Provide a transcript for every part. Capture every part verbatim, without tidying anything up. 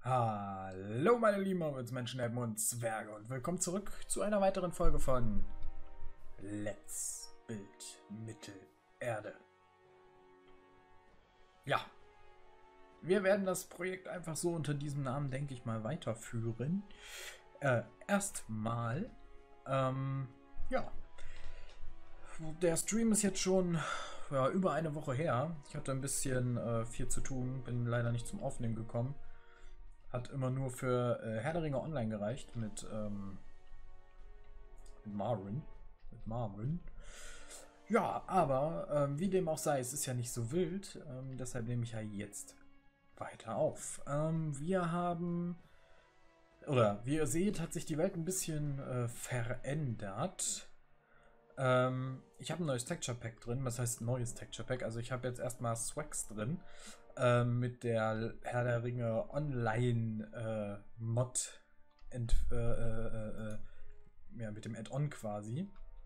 Hallo meine lieben Menschen, Elben und Zwerge und willkommen zurück zu einer weiteren Folge von Let's Build Mittelerde. Ja, wir werden das Projekt einfach so unter diesem Namen, denke ich mal, weiterführen. Äh, erstmal, ähm, ja, der Stream ist jetzt schon ja, über eine Woche her. Ich hatte ein bisschen äh, viel zu tun, bin leider nicht zum Aufnehmen gekommen. Hat immer nur für äh, Herr der Ringe Online gereicht mit, ähm, mit Marvin. Mit Marvin. Ja, aber ähm, wie dem auch sei, es ist ja nicht so wild. Ähm, deshalb nehme ich ja jetzt weiter auf. Ähm, wir haben, oder wie ihr seht, hat sich die Welt ein bisschen äh, verändert. Ähm, ich habe ein neues Texture Pack drin. Was heißt neues Texture Pack? Also ich habe jetzt erstmal Swags drin. Ähm, mit der Herr der Ringe Online äh, Mod ent, äh, äh, äh, ja, mit dem Add-on quasi.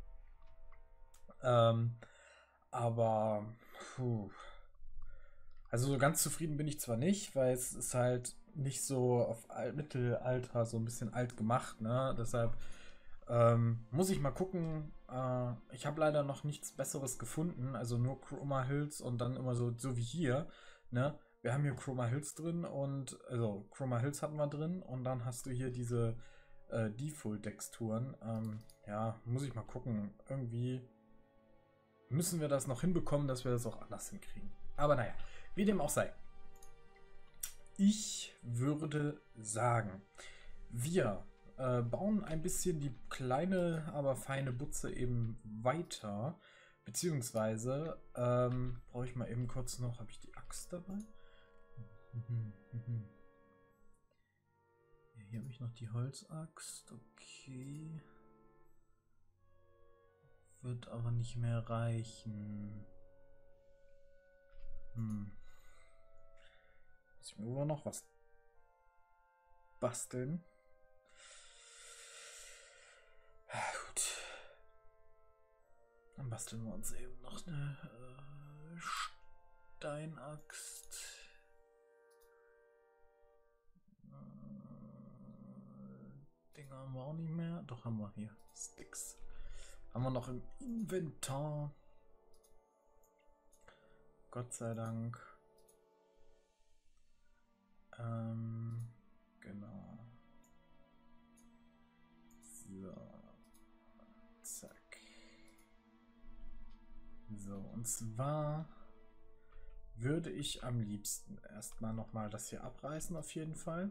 Ähm, aber puh. Also so ganz zufrieden bin ich zwar nicht, weil es ist halt nicht so auf Mittelalter so ein bisschen alt gemacht, ne? Deshalb ähm, muss ich mal gucken. Äh, ich habe leider noch nichts Besseres gefunden, also nur Chroma Hills und dann immer so, so wie hier, ne? Wir haben hier Chroma Hills drin und, also Chroma Hills hatten wir drin und dann hast du hier diese äh, Default-Texturen. Ähm, ja, muss ich mal gucken. Irgendwie müssen wir das noch hinbekommen, dass wir das auch anders hinkriegen. Aber naja, wie dem auch sei. Ich würde sagen, wir äh, bauen ein bisschen die kleine, aber feine Butze eben weiter. Beziehungsweise ähm, brauche ich mal eben kurz noch, habe ich die Axt dabei? Ja, hier habe ich noch die Holzaxt, okay. Wird aber nicht mehr reichen. Hm. Muss ich mir wohl noch was basteln? Ja, gut. Dann basteln wir uns eben noch eine äh, Steinaxt. Äh, Dinger haben wir auch nicht mehr. Doch, haben wir hier. Sticks. Haben wir noch im Inventar. Gott sei Dank. Ähm, genau. So. Zack. So, und zwar würde ich am liebsten erstmal nochmal das hier abreißen, auf jeden Fall.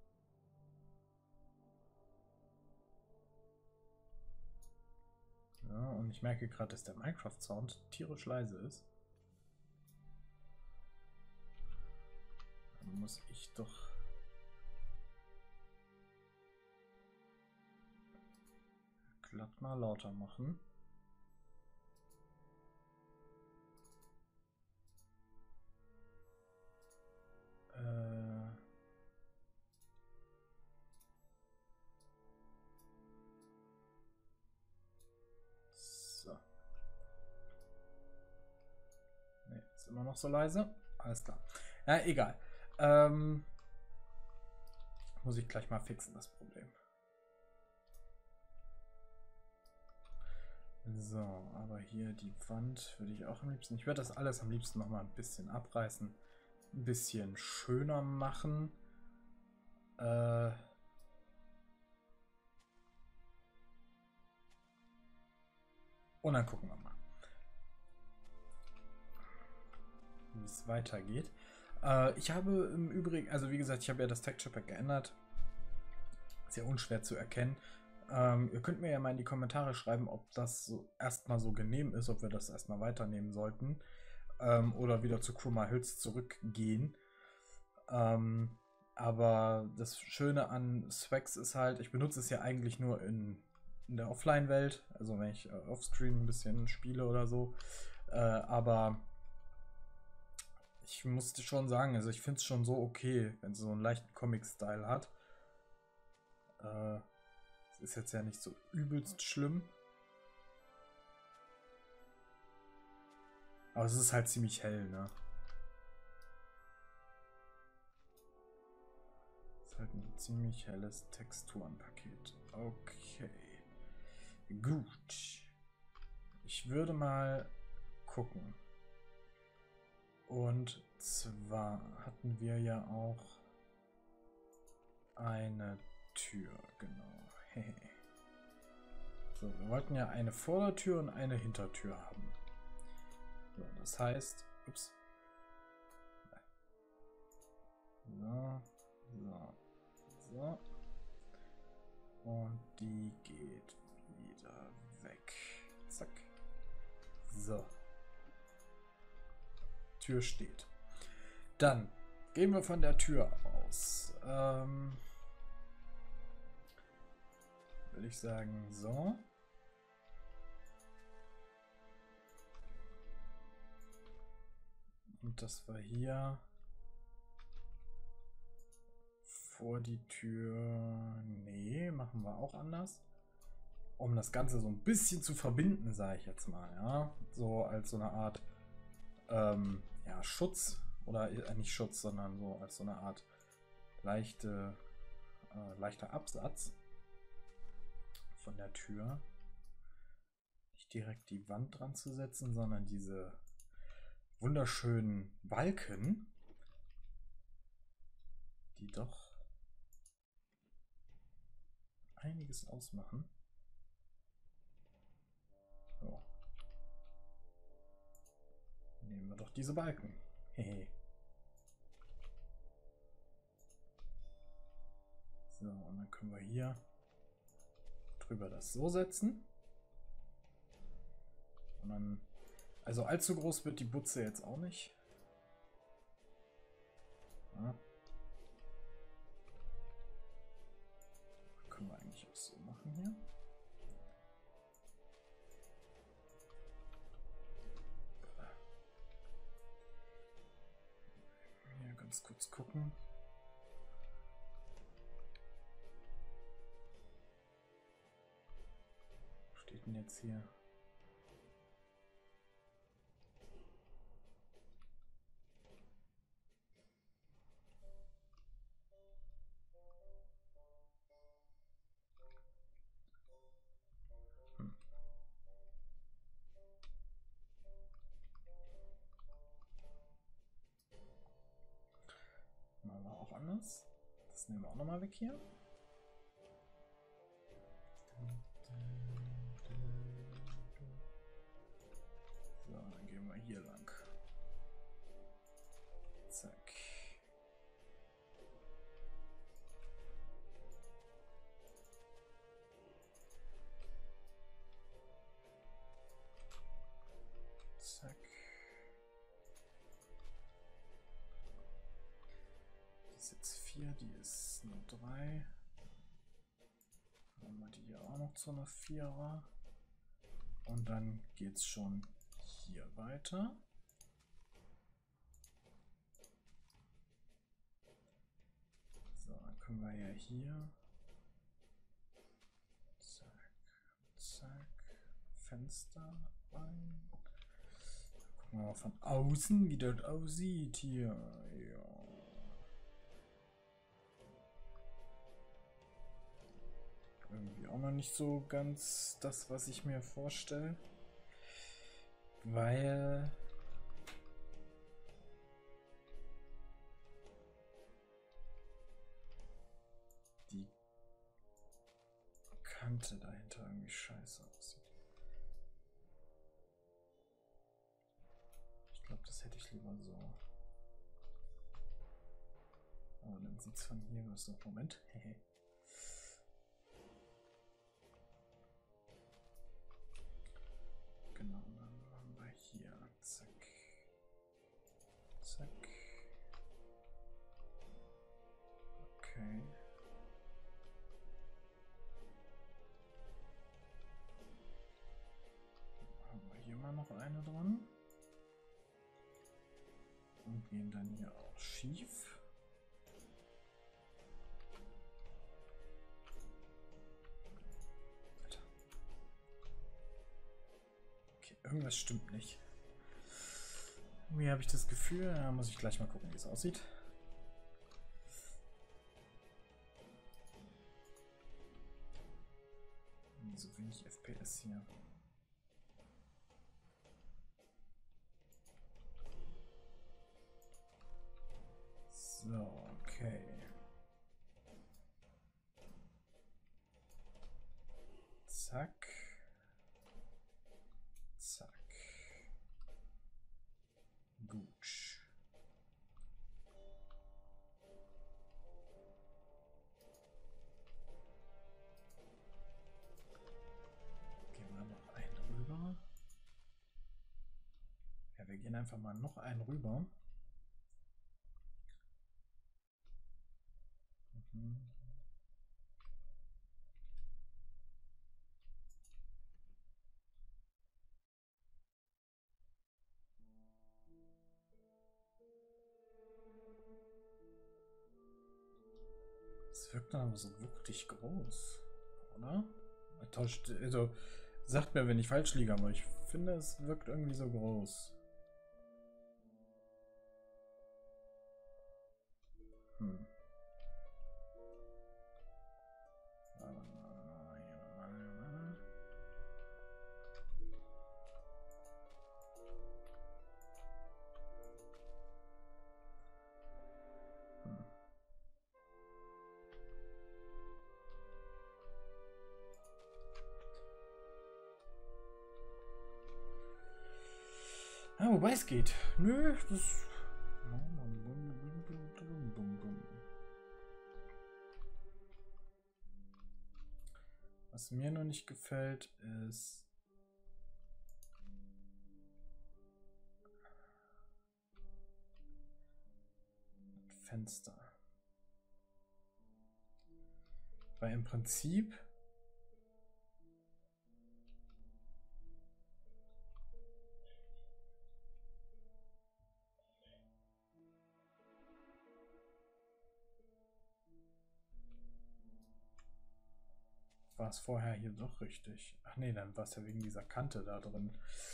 Ja, und ich merke gerade, dass der Minecraft-Sound tierisch leise ist. Dann muss ich doch glatt mal lauter machen. Äh... So. Ne, ist immer noch so leise. Alles klar. Ja, egal. Ähm... Muss ich gleich mal fixen, das Problem. So, aber hier die Wand würde ich auch am liebsten. Ich würde das alles am liebsten noch mal ein bisschen abreißen. Ein bisschen schöner machen. Äh. Und dann gucken wir mal, wie es weitergeht. Äh, ich habe im Übrigen, also wie gesagt, ich habe ja das Texture Pack geändert. Sehr unschwer zu erkennen. Ähm, ihr könnt mir ja mal in die Kommentare schreiben, ob das so erstmal so genehm ist, ob wir das erstmal weiternehmen sollten. Ähm, oder wieder zu Chroma Hills zurückgehen. Ähm, aber das Schöne an Swags ist halt, ich benutze es ja eigentlich nur in, in der Offline-Welt, also wenn ich äh, offscreen ein bisschen spiele oder so. Äh, aber ich musste schon sagen, also ich finde es schon so okay, wenn es so einen leichten Comic-Style hat. Äh, es ist jetzt ja nicht so übelst schlimm. Aber es ist halt ziemlich hell, ne? Ein ziemlich helles Texturenpaket. Okay. Gut. Ich würde mal gucken. Und zwar hatten wir ja auch eine Tür, genau. So, wir wollten ja eine Vordertür und eine Hintertür haben. So, das heißt, ups. So, so, so. Und die geht wieder weg. Zack. So. Tür steht. Dann gehen wir von der Tür aus. Ähm, würde ich sagen, so. Und das war hier vor die Tür. Nee, machen wir auch anders. Um das Ganze so ein bisschen zu verbinden, sage ich jetzt mal. Ja, so als so eine Art ähm, ja, Schutz. Oder äh, nicht Schutz, sondern so als so eine Art leichte, äh, leichter Absatz von der Tür. Nicht direkt die Wand dran zu setzen, sondern diese wunderschönen Balken, die doch einiges ausmachen. So. Nehmen wir doch diese Balken. Hehe. So, und dann können wir hier drüber das so setzen. Und dann, also allzu groß wird die Butze jetzt auch nicht. Ja. Können wir eigentlich auch so machen hier. Hier ganz kurz gucken. Wo steht denn jetzt hier? Anders. Das nehmen wir auch nochmal weg hier. So, dann gehen wir hier lang. Zack. Zack. Die ist jetzt vier, die ist nur drei. Dann haben wir die hier auch noch zu einer Vierer. Und dann geht es schon hier weiter. So, dann können wir ja hier. Zack, zack. Fenster rein. Gucken wir mal von außen, wie das aussieht hier. Ja. Irgendwie auch noch nicht so ganz das, was ich mir vorstelle. Weil die Kante dahinter irgendwie scheiße aussieht. Ich glaube, das hätte ich lieber so. Aber dann sieht es von hier aus. Moment. Genau, dann haben wir hier. Zack. Zack. Okay. Dann haben wir hier mal noch eine dran. Und gehen dann hier auch schief. Okay, irgendwas stimmt nicht. Irgendwie habe ich das Gefühl, da muss ich gleich mal gucken, wie es aussieht. so wenig F P S hier? So, okay. Zack. Zack. Gut. Gehen wir noch einen rüber. Ja, wir gehen einfach mal noch einen rüber. Mhm. Es wirkt dann aber so wuchtig groß, oder? Täuscht, also sagt mir, wenn ich falsch liege, aber ich finde, es wirkt irgendwie so groß. Hm. Ah, wobei es geht. Nö, das. Was mir noch nicht gefällt, ist. Fenster. Weil im Prinzip. War es vorher hier doch richtig? Ach nee, dann war es ja wegen dieser Kante da drin.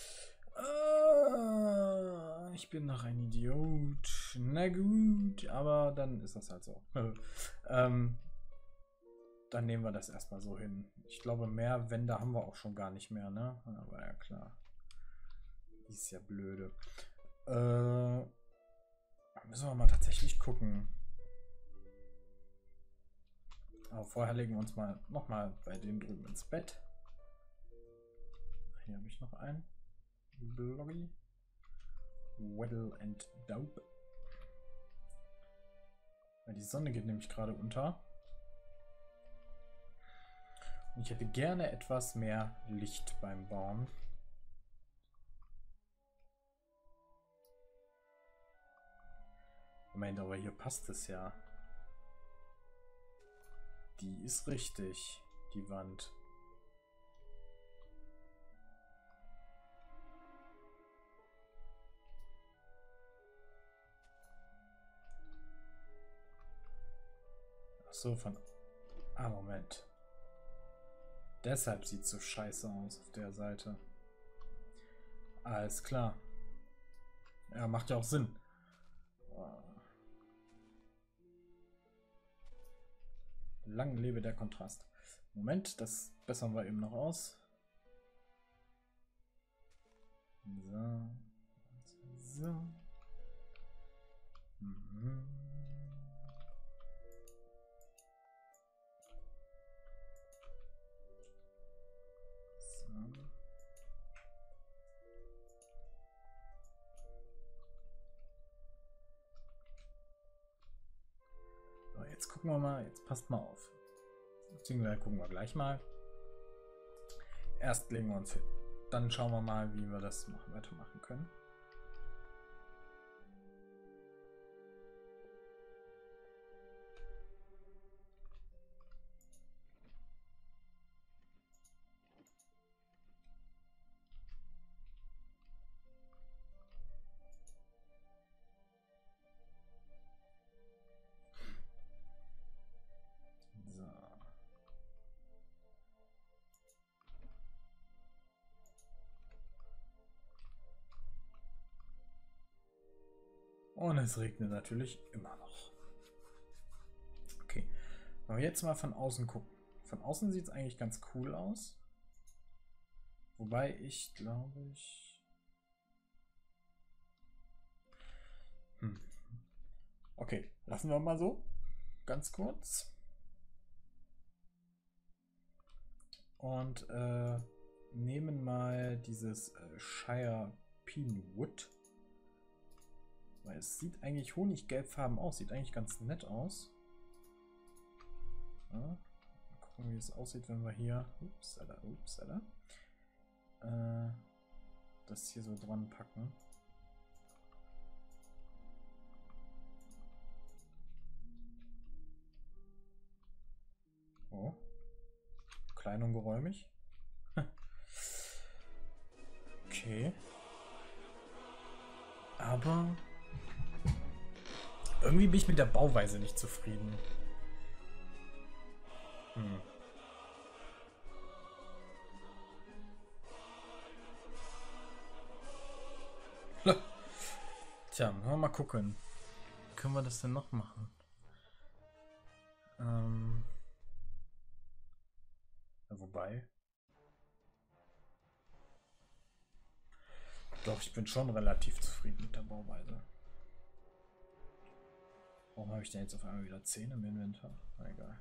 Ah, ich bin noch ein Idiot. Na gut, aber dann ist das halt so. ähm, dann nehmen wir das erstmal so hin. Ich glaube, mehr Wände haben wir auch schon gar nicht mehr, ne? Aber ja, klar. Ist ja blöde. Äh, müssen wir mal tatsächlich gucken. Aber vorher legen wir uns mal nochmal bei denen drüben ins Bett. Hier habe ich noch einen. Bloggy. Weddle and Dope. Weil die Sonne geht nämlich gerade unter. Und ich hätte gerne etwas mehr Licht beim Bauen. Moment, aber hier passt es ja. Die ist richtig, die Wand. Ach so, von... Ah, Moment. Deshalb sieht es so scheiße aus auf der Seite. Alles klar. Ja, macht ja auch Sinn. Lang lebe der Kontrast. Moment, das bessern wir eben noch aus. So. So. Mhm. So. So, jetzt gucken wir mal, jetzt passt mal auf. Beziehungsweise gucken wir gleich mal. Erst legen wir uns hin. Dann schauen wir mal, wie wir das machen, weitermachen können. Und es regnet natürlich immer noch. Okay, wenn wir jetzt mal von außen gucken. Von außen sieht es eigentlich ganz cool aus. Wobei ich glaube ich... Hm. Okay, lassen wir mal so. Ganz kurz. Und äh, nehmen mal dieses äh, Shire Pinewood. Weil es sieht eigentlich honiggelbfarben aus. Sieht eigentlich ganz nett aus. Ja. Mal gucken, wie es aussieht, wenn wir hier... Upsala, upsala. Äh, das hier so dran packen. Oh. Klein und geräumig. Okay. Aber irgendwie bin ich mit der Bauweise nicht zufrieden. Hm. Tja, wollen wir mal gucken. Wie können wir das denn noch machen? Ähm. Ja, wobei. Doch, ich bin schon relativ zufrieden mit der Bauweise. Warum habe ich denn jetzt auf einmal wieder zehn im Inventar? Na, egal.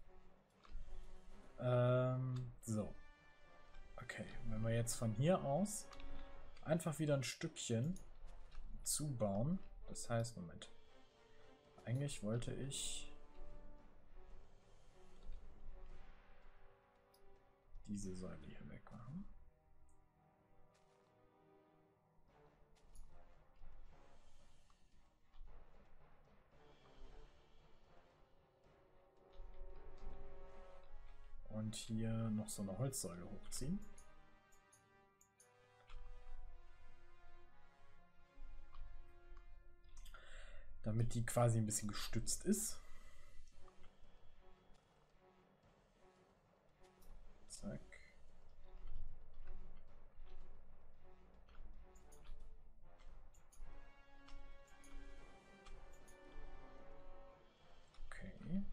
Ähm, so. Okay, wenn wir jetzt von hier aus einfach wieder ein Stückchen zubauen. Das heißt, Moment. Eigentlich wollte ich diese Säule hier wegmachen. Und hier noch so eine Holzsäule hochziehen. Damit die quasi ein bisschen gestützt ist. Zack. Okay.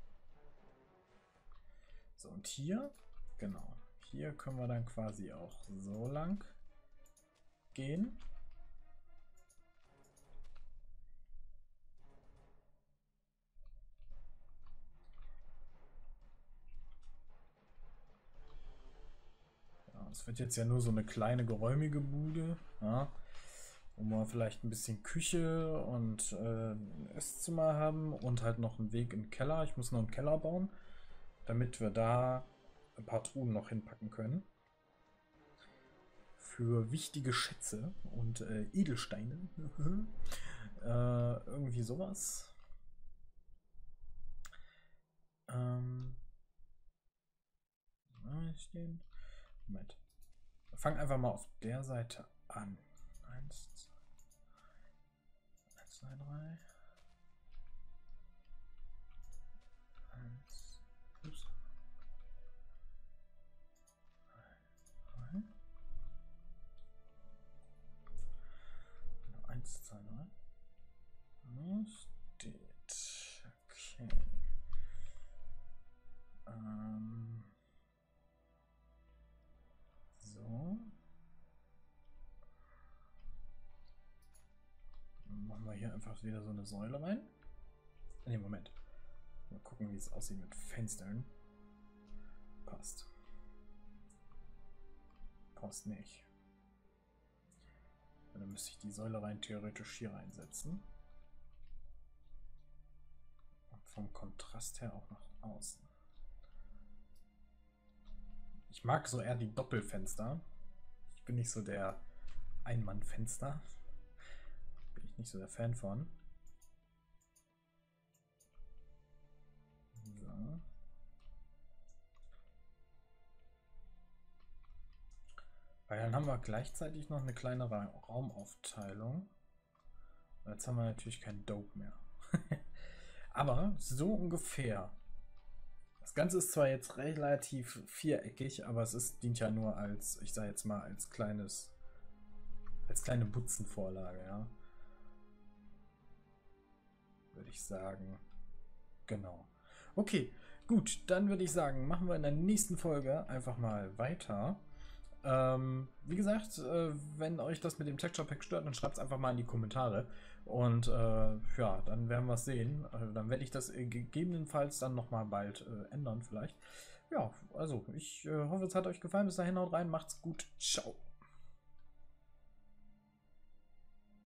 So, und hier, genau, hier können wir dann quasi auch so lang gehen. Es wird jetzt ja nur so eine kleine geräumige Bude, ja, wo wir vielleicht ein bisschen Küche und äh, ein Esszimmer haben und halt noch einen Weg in den Keller. Ich muss noch einen Keller bauen, damit wir da ein paar Truhen noch hinpacken können. Für wichtige Schätze und äh, Edelsteine. äh, irgendwie sowas. Ähm, stehen. Moment. Wir fangen einfach mal auf der Seite an. Eins, zwei, eins, zwei, drei. Eins. Ups. Drei. Eins, zwei, drei. Steht. Okay. Ähm. So. Dann machen wir hier einfach wieder so eine Säule rein. Ne, Moment. Mal gucken, wie es aussieht mit Fenstern. Passt. Passt nicht. Dann müsste ich die Säule rein theoretisch hier reinsetzen. Und vom Kontrast her auch nach außen. Ich mag so eher die Doppelfenster. Ich bin nicht so der Einmannfenster. Bin ich nicht so der Fan von. So. Weil dann haben wir gleichzeitig noch eine kleine Ra Raumaufteilung. Jetzt haben wir natürlich kein Dope mehr. Aber so ungefähr. Das Ganze ist zwar jetzt relativ viereckig, aber es ist, dient ja nur als, ich sage jetzt mal, als kleines, als kleine Butzenvorlage, ja. Würde ich sagen. Genau. Okay, gut, dann würde ich sagen, machen wir in der nächsten Folge einfach mal weiter. Ähm, wie gesagt, äh, wenn euch das mit dem Texture Pack stört, dann schreibt es einfach mal in die Kommentare. Und äh, ja, dann werden wir es sehen. Äh, dann werde ich das äh, gegebenenfalls dann nochmal bald äh, ändern vielleicht. Ja, also ich äh, hoffe, es hat euch gefallen. Bis dahin, haut rein, macht's gut. Ciao.